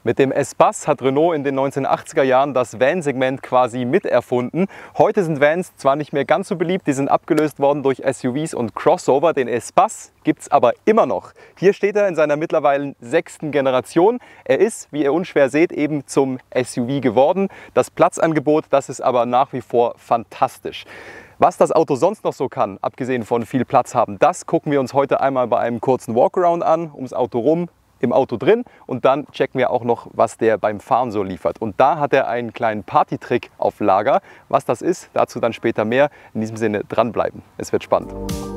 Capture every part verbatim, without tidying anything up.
Mit dem S-Bus hat Renault in den neunzehnhundertachtziger Jahren das Van-Segment quasi miterfunden. Heute sind Vans zwar nicht mehr ganz so beliebt, die sind abgelöst worden durch S U Vs und Crossover. Den S-Bus gibt es aber immer noch. Hier steht er in seiner mittlerweile sechsten Generation. Er ist, wie ihr unschwer seht, eben zum S U V geworden. Das Platzangebot, das ist aber nach wie vor fantastisch. Was das Auto sonst noch so kann, abgesehen von viel Platz haben, das gucken wir uns heute einmal bei einem kurzen Walkaround an, ums Auto rum, im Auto drin, und dann checken wir auch noch, was der beim Fahren so liefert. Und da hat er einen kleinen Partytrick auf Lager. Was das ist, dazu dann später mehr. In diesem Sinne dranbleiben. Es wird spannend.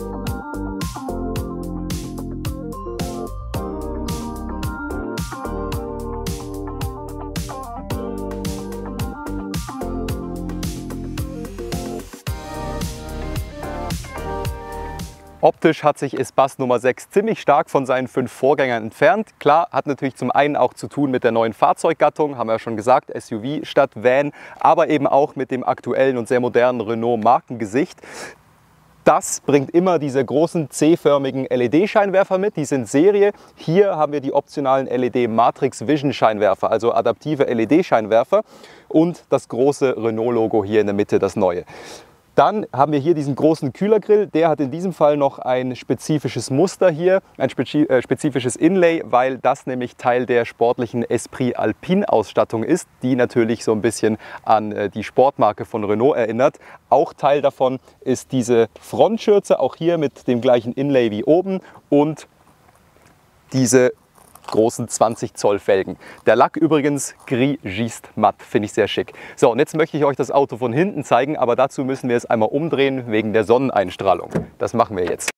Optisch hat sich S-Bus Nummer sechs ziemlich stark von seinen fünf Vorgängern entfernt. Klar, hat natürlich zum einen auch zu tun mit der neuen Fahrzeuggattung, haben wir ja schon gesagt, S U V statt Van, aber eben auch mit dem aktuellen und sehr modernen Renault Markengesicht. Das bringt immer diese großen C-förmigen L E D-Scheinwerfer mit, die sind Serie. Hier haben wir die optionalen L E D Matrix Vision Scheinwerfer, also adaptive L E D-Scheinwerfer, und das große Renault-Logo hier in der Mitte, das neue. Dann haben wir hier diesen großen Kühlergrill, der hat in diesem Fall noch ein spezifisches Muster hier, ein spezifisches Inlay, weil das nämlich Teil der sportlichen Esprit Alpine Ausstattung ist, die natürlich so ein bisschen an die Sportmarke von Renault erinnert. Auch Teil davon ist diese Frontschürze, auch hier mit dem gleichen Inlay wie oben, und diese großen zwanzig Zoll Felgen. Der Lack übrigens Gris Gist Matt, finde ich sehr schick. So, und jetzt möchte ich euch das Auto von hinten zeigen, aber dazu müssen wir es einmal umdrehen wegen der Sonneneinstrahlung. Das machen wir jetzt.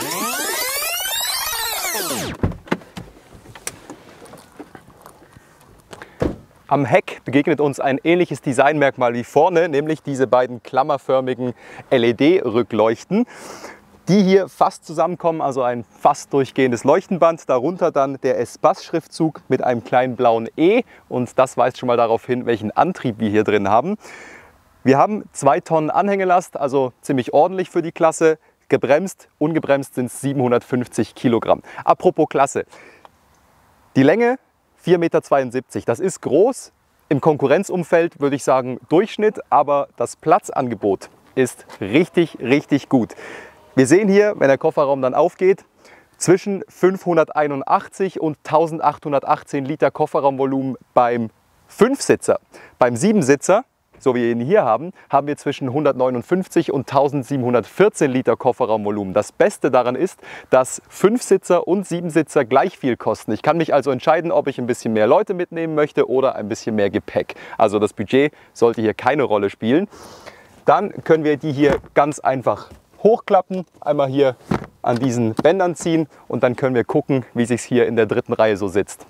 Am Heck begegnet uns ein ähnliches Designmerkmal wie vorne, nämlich diese beiden klammerförmigen L E D-Rückleuchten, die hier fast zusammenkommen, also ein fast durchgehendes Leuchtenband, darunter dann der S-Bus-Schriftzug mit einem kleinen blauen E, und das weist schon mal darauf hin, welchen Antrieb wir hier drin haben. Wir haben zwei Tonnen Anhängelast, also ziemlich ordentlich für die Klasse. Gebremst, ungebremst sind es siebenhundertfünfzig Kilogramm. Apropos Klasse, die Länge vier Meter zweiundsiebzig, das ist groß. Im Konkurrenzumfeld würde ich sagen Durchschnitt, aber das Platzangebot ist richtig, richtig gut. Wir sehen hier, wenn der Kofferraum dann aufgeht, zwischen fünfhunderteinundachtzig und eintausendachthundertachtzehn Liter Kofferraumvolumen beim Fünfsitzer. Beim Siebensitzer, so wie wir ihn hier haben, haben wir zwischen hundertneunundfünfzig und eintausendsiebenhundertvierzehn Liter Kofferraumvolumen. Das Beste daran ist, dass Fünfsitzer und Siebensitzer gleich viel kosten. Ich kann mich also entscheiden, ob ich ein bisschen mehr Leute mitnehmen möchte oder ein bisschen mehr Gepäck. Also das Budget sollte hier keine Rolle spielen. Dann können wir die hier ganz einfach hochklappen, einmal hier an diesen Bändern ziehen, und dann können wir gucken, wie es sich hier in der dritten Reihe so sitzt.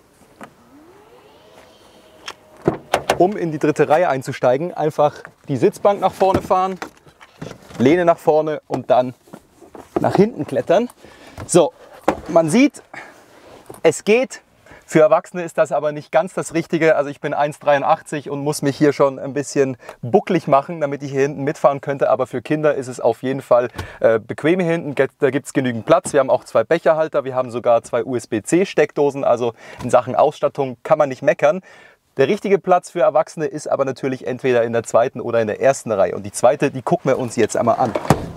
Um in die dritte Reihe einzusteigen, einfach die Sitzbank nach vorne fahren, Lehne nach vorne und dann nach hinten klettern. So, man sieht, es geht. Für Erwachsene ist das aber nicht ganz das Richtige. Also ich bin eins Komma dreiundachtzig und muss mich hier schon ein bisschen bucklig machen, damit ich hier hinten mitfahren könnte. Aber für Kinder ist es auf jeden Fall äh, bequem hier hinten. Da gibt es genügend Platz. Wir haben auch zwei Becherhalter. Wir haben sogar zwei U S B C Steckdosen. Also in Sachen Ausstattung kann man nicht meckern. Der richtige Platz für Erwachsene ist aber natürlich entweder in der zweiten oder in der ersten Reihe. Und die zweite, die gucken wir uns jetzt einmal an.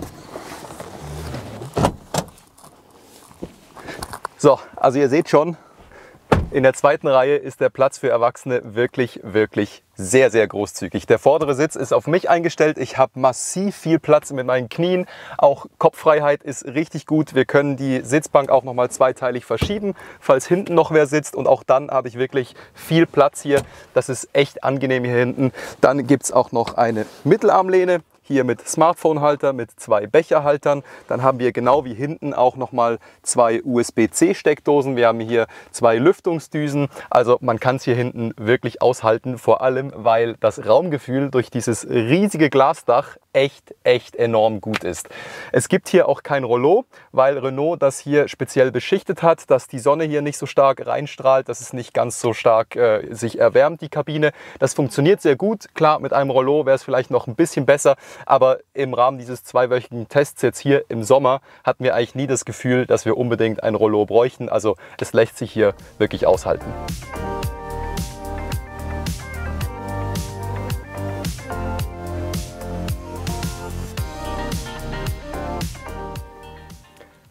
So, also ihr seht schon, in der zweiten Reihe ist der Platz für Erwachsene wirklich, wirklich sehr, sehr großzügig. Der vordere Sitz ist auf mich eingestellt. Ich habe massiv viel Platz mit meinen Knien. Auch Kopffreiheit ist richtig gut. Wir können die Sitzbank auch noch mal zweiteilig verschieben, falls hinten noch wer sitzt. Und auch dann habe ich wirklich viel Platz hier. Das ist echt angenehm hier hinten. Dann gibt es auch noch eine Mittelarmlehne. Hier mit Smartphone-Halter, mit zwei Becherhaltern. Dann haben wir genau wie hinten auch nochmal zwei U S B C Steckdosen. Wir haben hier zwei Lüftungsdüsen. Also man kann es hier hinten wirklich aushalten, vor allem weil das Raumgefühl durch dieses riesige Glasdach echt, echt enorm gut ist. Es gibt hier auch kein Rollo, weil Renault das hier speziell beschichtet hat, dass die Sonne hier nicht so stark reinstrahlt, dass es nicht ganz so stark äh, sich erwärmt, die Kabine. Das funktioniert sehr gut. Klar, mit einem Rollo wäre es vielleicht noch ein bisschen besser, aber im Rahmen dieses zweiwöchigen Tests jetzt hier im Sommer hatten wir eigentlich nie das Gefühl, dass wir unbedingt ein Rollo bräuchten. Also es lässt sich hier wirklich aushalten.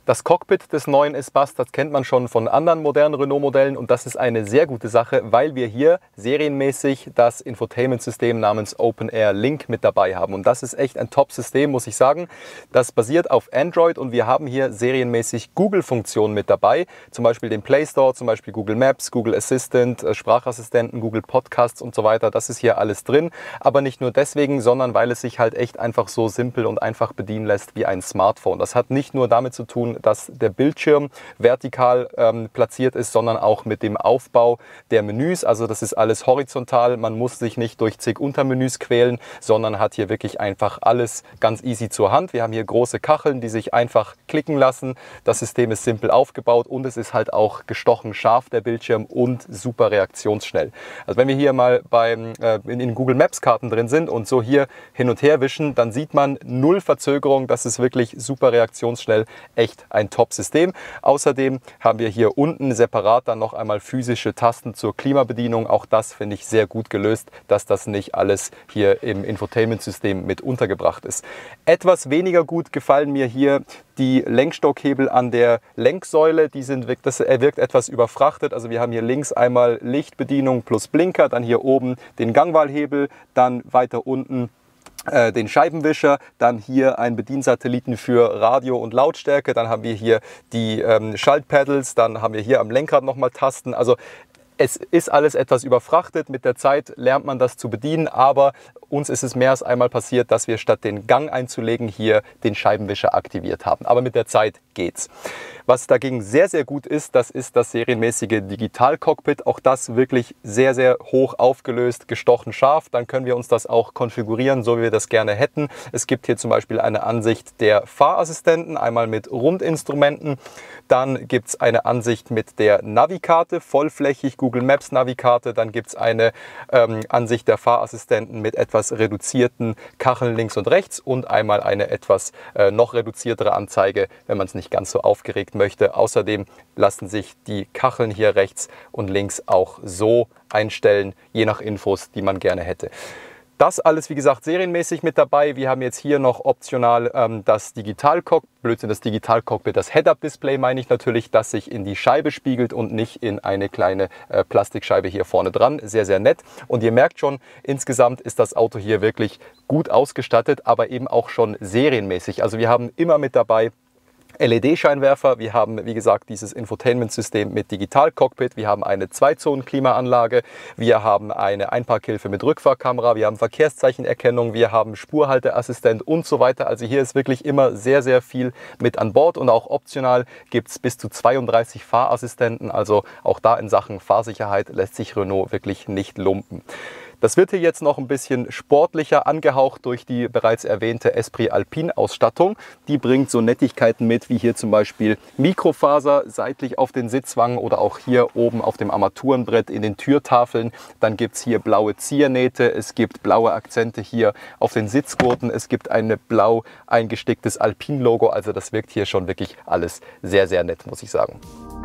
Das Cockpit des neuen Espace, das kennt man schon von anderen modernen Renault-Modellen und das ist eine sehr gute Sache, weil wir hier serienmäßig das Infotainment-System namens OpenAir Link mit dabei haben. Und das ist echt ein Top-System, muss ich sagen. Das basiert auf Android und wir haben hier serienmäßig Google-Funktionen mit dabei, zum Beispiel den Play Store, zum Beispiel Google Maps, Google Assistant, Sprachassistenten, Google Podcasts und so weiter. Das ist hier alles drin, aber nicht nur deswegen, sondern weil es sich halt echt einfach so simpel und einfach bedienen lässt wie ein Smartphone. Das hat nicht nur damit zu tun, dass der Bildschirm vertikal ähm, platziert ist, sondern auch mit dem Aufbau der Menüs. Also das ist alles horizontal. Man muss sich nicht durch zig Untermenüs quälen, sondern hat hier wirklich einfach alles ganz easy zur Hand. Wir haben hier große Kacheln, die sich einfach klicken lassen. Das System ist simpel aufgebaut und es ist halt auch gestochen scharf, der Bildschirm, und super reaktionsschnell. Also wenn wir hier mal beim, äh, in den Google Maps Karten drin sind und so hier hin und her wischen, dann sieht man null Verzögerung. Das ist wirklich super reaktionsschnell. Echt ein Top-System. Außerdem haben wir hier unten separat dann noch einmal physische Tasten zur Klimabedienung. Auch das finde ich sehr gut gelöst, dass das nicht alles hier im Infotainment-System mit untergebracht ist. Etwas weniger gut gefallen mir hier die Lenkstockhebel an der Lenksäule. Die sind, das wirkt etwas überfrachtet. Also wir haben hier links einmal Lichtbedienung plus Blinker, dann hier oben den Gangwahlhebel, dann weiter unten den Scheibenwischer, dann hier ein Bediensatelliten für Radio und Lautstärke, dann haben wir hier die ähm, Schaltpedals, dann haben wir hier am Lenkrad nochmal Tasten. Also es ist alles etwas überfrachtet. Mit der Zeit lernt man das zu bedienen, aber uns ist es mehr als einmal passiert, dass wir statt den Gang einzulegen hier den Scheibenwischer aktiviert haben. Aber mit der Zeit geht's. Was dagegen sehr, sehr gut ist, das ist das serienmäßige Digital-Cockpit. Auch das wirklich sehr, sehr hoch aufgelöst, gestochen scharf. Dann können wir uns das auch konfigurieren, so wie wir das gerne hätten. Es gibt hier zum Beispiel eine Ansicht der Fahrassistenten, einmal mit Rundinstrumenten. Dann gibt es eine Ansicht mit der Navikarte, vollflächig Google Maps Navikarte. Dann gibt es eine ähm, Ansicht der Fahrassistenten mit etwas reduzierten Kacheln links und rechts und einmal eine etwas äh, noch reduziertere Anzeige, wenn man es nicht ganz so aufgeregt möchte. Außerdem lassen sich die Kacheln hier rechts und links auch so einstellen, je nach Infos, die man gerne hätte. Das alles, wie gesagt, serienmäßig mit dabei. Wir haben jetzt hier noch optional ähm, das Digital-Cockpit, Blödsinn, das Digital-Cockpit, das Head-Up-Display meine ich natürlich, das sich in die Scheibe spiegelt und nicht in eine kleine äh, Plastikscheibe hier vorne dran. Sehr, sehr nett. Und ihr merkt schon, insgesamt ist das Auto hier wirklich gut ausgestattet, aber eben auch schon serienmäßig. Also wir haben immer mit dabei L E D-Scheinwerfer, wir haben, wie gesagt, dieses Infotainment-System mit Digital-Cockpit, wir haben eine Zwei-Zonen-Klimaanlage, wir haben eine Einparkhilfe mit Rückfahrkamera, wir haben Verkehrszeichenerkennung, wir haben Spurhalteassistent und so weiter. Also hier ist wirklich immer sehr, sehr viel mit an Bord und auch optional gibt es bis zu zweiunddreißig Fahrassistenten. Also auch da in Sachen Fahrsicherheit lässt sich Renault wirklich nicht lumpen. Das wird hier jetzt noch ein bisschen sportlicher angehaucht durch die bereits erwähnte Esprit Alpine Ausstattung. Die bringt so Nettigkeiten mit, wie hier zum Beispiel Mikrofaser seitlich auf den Sitzwangen oder auch hier oben auf dem Armaturenbrett in den Türtafeln. Dann gibt es hier blaue Ziernähte, es gibt blaue Akzente hier auf den Sitzgurten, es gibt ein blau eingesticktes Alpine-Logo. Also das wirkt hier schon wirklich alles sehr, sehr nett, muss ich sagen.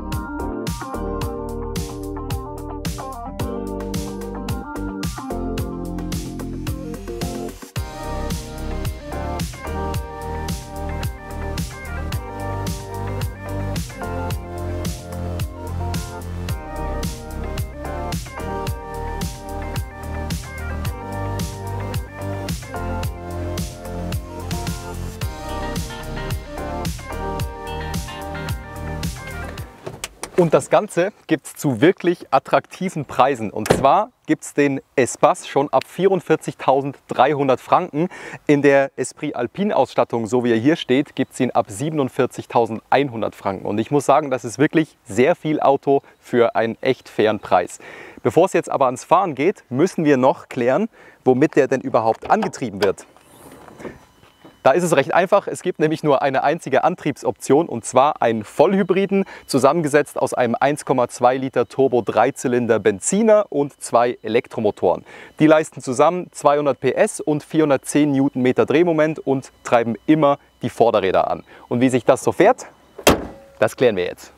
Und das Ganze gibt es zu wirklich attraktiven Preisen. Und zwar gibt es den Espace schon ab vierundvierzigtausenddreihundert Franken. In der Esprit Alpine Ausstattung, so wie er hier steht, gibt es ihn ab siebenundvierzigtausendeinhundert Franken. Und ich muss sagen, das ist wirklich sehr viel Auto für einen echt fairen Preis. Bevor es jetzt aber ans Fahren geht, müssen wir noch klären, womit der denn überhaupt angetrieben wird. Da ist es recht einfach, es gibt nämlich nur eine einzige Antriebsoption und zwar einen Vollhybriden, zusammengesetzt aus einem eins Komma zwei Liter Turbo-Dreizylinder Benziner und zwei Elektromotoren. Die leisten zusammen zweihundert P S und vierhundertzehn Newtonmeter Drehmoment und treiben immer die Vorderräder an. Und wie sich das so fährt, das klären wir jetzt.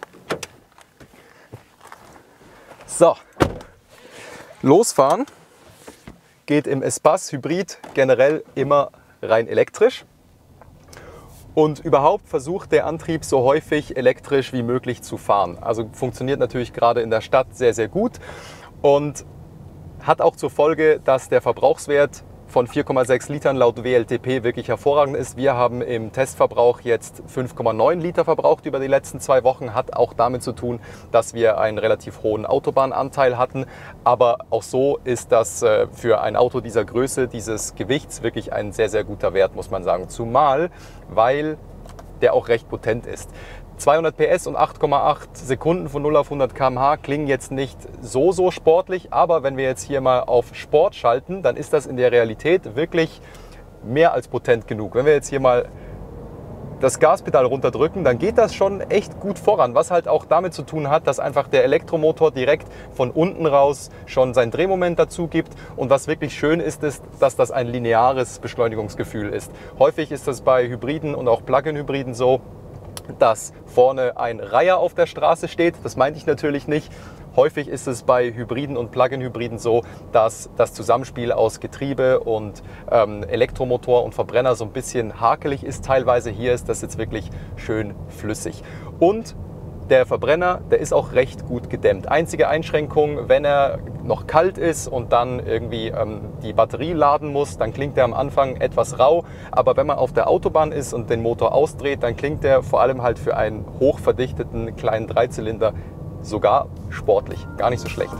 So, losfahren geht im Espace Hybrid generell immer rein elektrisch. Und überhaupt versucht der Antrieb so häufig elektrisch wie möglich zu fahren. Also funktioniert natürlich gerade in der Stadt sehr, sehr gut und hat auch zur Folge, dass der Verbrauchswert von vier Komma sechs Litern laut W L T P wirklich hervorragend ist. Wir haben im Testverbrauch jetzt fünf Komma neun Liter verbraucht über die letzten zwei Wochen. Hat auch damit zu tun, dass wir einen relativ hohen Autobahnanteil hatten. Aber auch so ist das für ein Auto dieser Größe, dieses Gewichts wirklich ein sehr, sehr guter Wert, muss man sagen. Zumal, weil der auch recht potent ist. zweihundert P S und acht Komma acht Sekunden von null auf hundert Kilometer pro Stunde klingen jetzt nicht so, so sportlich, aber wenn wir jetzt hier mal auf Sport schalten, dann ist das in der Realität wirklich mehr als potent genug. Wenn wir jetzt hier mal das Gaspedal runterdrücken, dann geht das schon echt gut voran, was halt auch damit zu tun hat, dass einfach der Elektromotor direkt von unten raus schon sein Drehmoment dazu gibt und was wirklich schön ist, ist, dass das ein lineares Beschleunigungsgefühl ist. Häufig ist das bei Hybriden und auch Plug-in-Hybriden so, dass vorne ein Reiher auf der Straße steht. Das meinte ich natürlich nicht. Häufig ist es bei Hybriden und Plug-in-Hybriden so, dass das Zusammenspiel aus Getriebe und ähm, Elektromotor und Verbrenner so ein bisschen hakelig ist teilweise. Hier ist das jetzt wirklich schön flüssig. Und der Verbrenner, der ist auch recht gut gedämmt. Einzige Einschränkung, wenn er noch kalt ist und dann irgendwie ähm, die Batterie laden muss, dann klingt der am Anfang etwas rau. Aber wenn man auf der Autobahn ist und den Motor ausdreht, dann klingt der vor allem halt für einen hochverdichteten kleinen Dreizylinder sogar sportlich. Gar nicht so schlecht.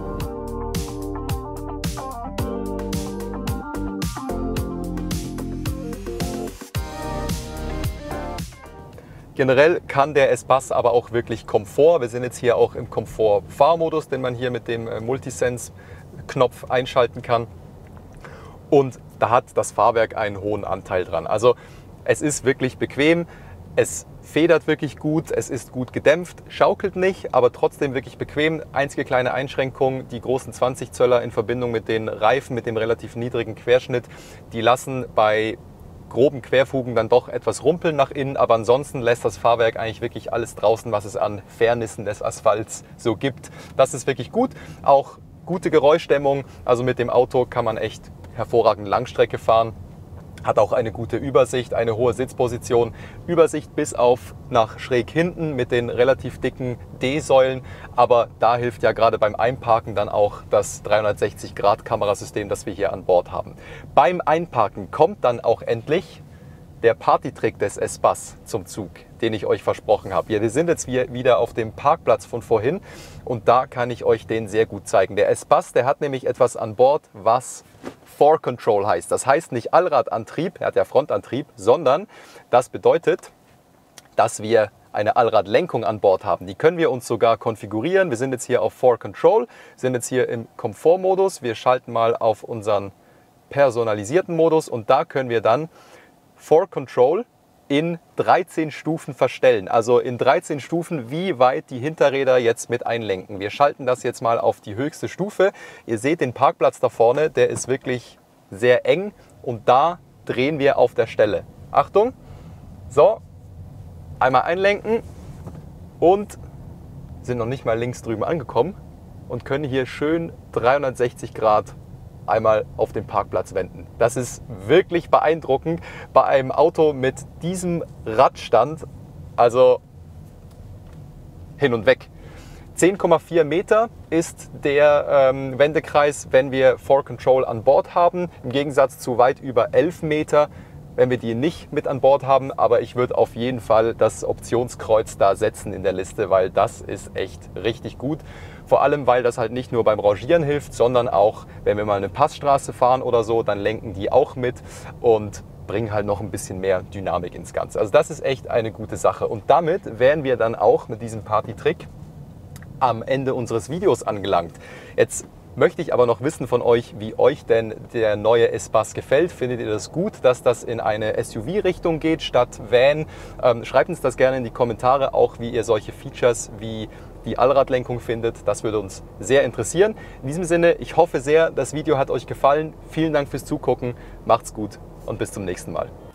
Generell kann der S-Bus aber auch wirklich Komfort. Wir sind jetzt hier auch im Komfort-Fahrmodus, den man hier mit dem Multisense-Knopf einschalten kann. Und da hat das Fahrwerk einen hohen Anteil dran. Also es ist wirklich bequem, es federt wirklich gut, es ist gut gedämpft, schaukelt nicht, aber trotzdem wirklich bequem. Einzige kleine Einschränkung, die großen zwanzig Zöller in Verbindung mit den Reifen, mit dem relativ niedrigen Querschnitt, die lassen bei groben Querfugen dann doch etwas rumpeln nach innen, aber ansonsten lässt das Fahrwerk eigentlich wirklich alles draußen, was es an Fairnissen des Asphalts so gibt. Das ist wirklich gut, auch gute Geräuschdämmung, also mit dem Auto kann man echt hervorragend Langstrecke fahren. Hat auch eine gute Übersicht, eine hohe Sitzposition, Übersicht bis auf nach schräg hinten mit den relativ dicken D-Säulen. Aber da hilft ja gerade beim Einparken dann auch das dreihundertsechzig Grad Kamerasystem, das wir hier an Bord haben. Beim Einparken kommt dann auch endlich der Partytrick des S-Bus zum Zug, den ich euch versprochen habe. Wir sind jetzt wieder auf dem Parkplatz von vorhin und da kann ich euch den sehr gut zeigen. Der S-Bus, der hat nämlich etwas an Bord, was four control heißt. Das heißt nicht Allradantrieb, er hat ja Frontantrieb, sondern das bedeutet, dass wir eine Allradlenkung an Bord haben. Die können wir uns sogar konfigurieren. Wir sind jetzt hier auf four control, sind jetzt hier im Komfortmodus. Wir schalten mal auf unseren personalisierten Modus und da können wir dann four control in dreizehn Stufen verstellen. Also in dreizehn Stufen, wie weit die Hinterräder jetzt mit einlenken. Wir schalten das jetzt mal auf die höchste Stufe. Ihr seht den Parkplatz da vorne, der ist wirklich sehr eng und da drehen wir auf der Stelle. Achtung, so, einmal einlenken und sind noch nicht mal links drüben angekommen und können hier schön dreihundertsechzig Grad einmal auf den Parkplatz wenden. Das ist wirklich beeindruckend bei einem Auto mit diesem Radstand, also hin und weg. zehn Komma vier Meter ist der ähm, Wendekreis, wenn wir four control an Bord haben, im Gegensatz zu weit über elf Meter, wenn wir die nicht mit an Bord haben. Aber ich würde auf jeden Fall das Optionskreuz da setzen in der Liste, weil das ist echt richtig gut. Vor allem, weil das halt nicht nur beim Rangieren hilft, sondern auch, wenn wir mal eine Passstraße fahren oder so, dann lenken die auch mit und bringen halt noch ein bisschen mehr Dynamik ins Ganze. Also das ist echt eine gute Sache. Und damit wären wir dann auch mit diesem Party-Trick am Ende unseres Videos angelangt. Jetzt möchte ich aber noch wissen von euch, wie euch denn der neue S-Bus gefällt. Findet ihr das gut, dass das in eine S U V-Richtung geht statt Van? Ähm, schreibt uns das gerne in die Kommentare, auch wie ihr solche Features wie die Allradlenkung findet. Das würde uns sehr interessieren. In diesem Sinne, ich hoffe sehr, das Video hat euch gefallen. Vielen Dank fürs Zugucken. Macht's gut und bis zum nächsten Mal.